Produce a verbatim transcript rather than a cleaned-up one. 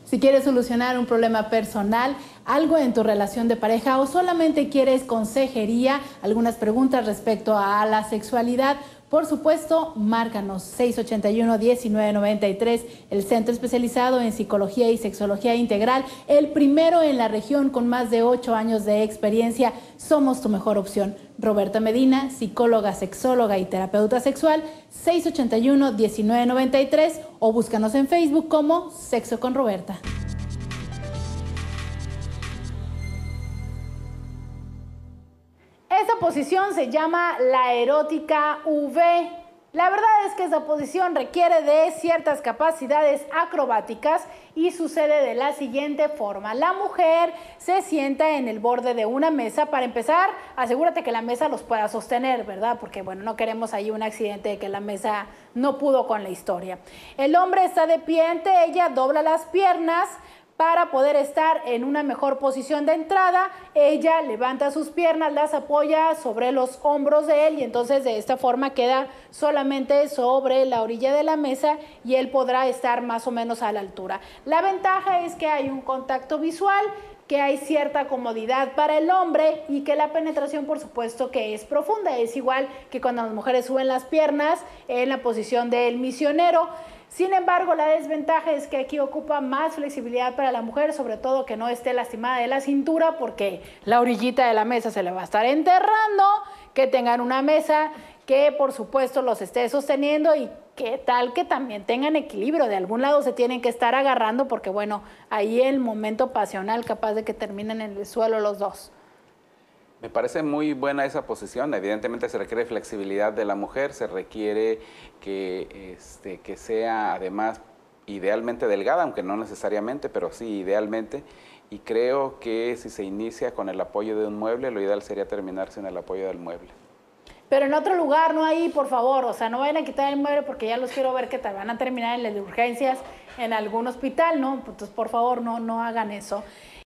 Si quieres solucionar un problema personal, algo en tu relación de pareja o solamente quieres consejería, algunas preguntas respecto a la sexualidad, por supuesto, márcanos seis ochenta y uno, diecinueve noventa y tres, el centro especializado en psicología y sexología integral, el primero en la región con más de ocho años de experiencia. Somos tu mejor opción. Roberta Medina, psicóloga, sexóloga y terapeuta sexual, seis ochenta y uno, diecinueve noventa y tres o búscanos en Facebook como Sexo con Roberta. Esta posición se llama la erótica V. La verdad es que esta posición requiere de ciertas capacidades acrobáticas y sucede de la siguiente forma. La mujer se sienta en el borde de una mesa. Para empezar, asegúrate que la mesa los pueda sostener, ¿verdad? Porque, bueno, no queremos ahí un accidente de que la mesa no pudo con la historia. El hombre está de pie ante ella, dobla las piernas para poder estar en una mejor posición de entrada. Ella levanta sus piernas, las apoya sobre los hombros de él y entonces de esta forma queda solamente sobre la orilla de la mesa y él podrá estar más o menos a la altura. La ventaja es que hay un contacto visual, que hay cierta comodidad para el hombre y que la penetración, por supuesto, que es profunda. Es igual que cuando las mujeres suben las piernas en la posición del misionero. Sin embargo, la desventaja es que aquí ocupa más flexibilidad para la mujer, sobre todo que no esté lastimada de la cintura porque la orillita de la mesa se le va a estar enterrando, que tengan una mesa que por supuesto los esté sosteniendo y que tal que también tengan equilibrio. De algún lado se tienen que estar agarrando porque bueno, ahí el momento pasional capaz de que terminen en el suelo los dos. Me parece muy buena esa posición. Evidentemente se requiere flexibilidad de la mujer, se requiere que, este, que sea además idealmente delgada, aunque no necesariamente, pero sí idealmente. Y creo que si se inicia con el apoyo de un mueble, lo ideal sería terminar sin el apoyo del mueble. Pero en otro lugar, no ahí, por favor. O sea, no vayan a quitar el mueble porque ya los quiero ver que te van a terminar en las urgencias en algún hospital, ¿no? Entonces, por favor, no, no hagan eso.